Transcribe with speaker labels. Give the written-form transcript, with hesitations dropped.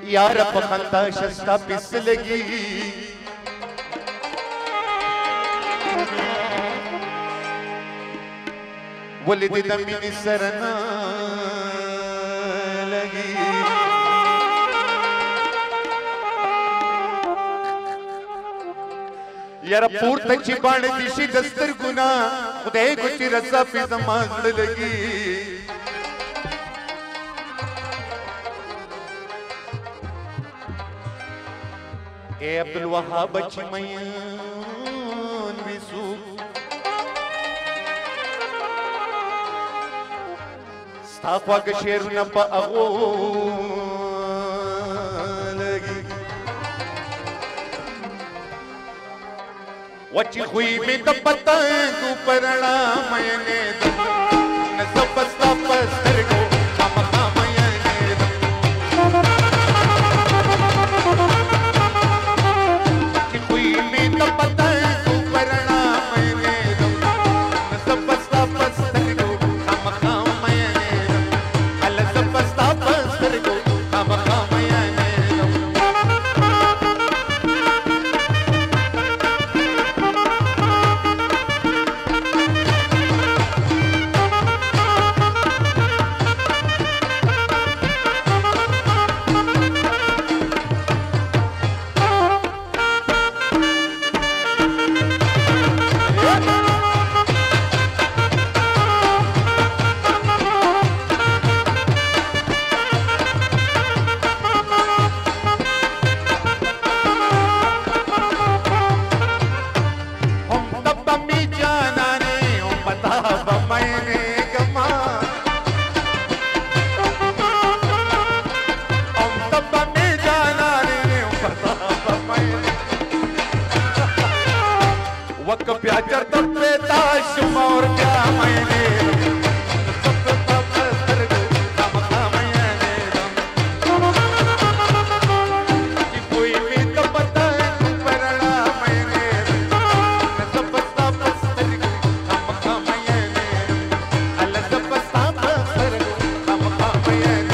Speaker 1: यार पखंता शस्ता पिस लगी वलिद दमिनी सरना लगी यार पूर्तची बाण दिशी दस्तर गुना खुदे कुछ रसा पे समाज लगी ए अब्दुल वहाब चिमयन विसु स्ताफा के शेर न पागो लगी वची हुई में तो पतंग परना मैंने न सबस्ता पस्तर को मका मैंने वची हुई में तो पतंग परना मैंने न सबस्ता पस्तर को मका मैंने अल सबस्ता पस्तर को मका मैंने प्यार तो बेताश मोर क्या मैंने कोई भी तो पता है परना मैंने सबस्ता पस्तर हमका मैंने अल सबस्ता पस्तर हमका मैंने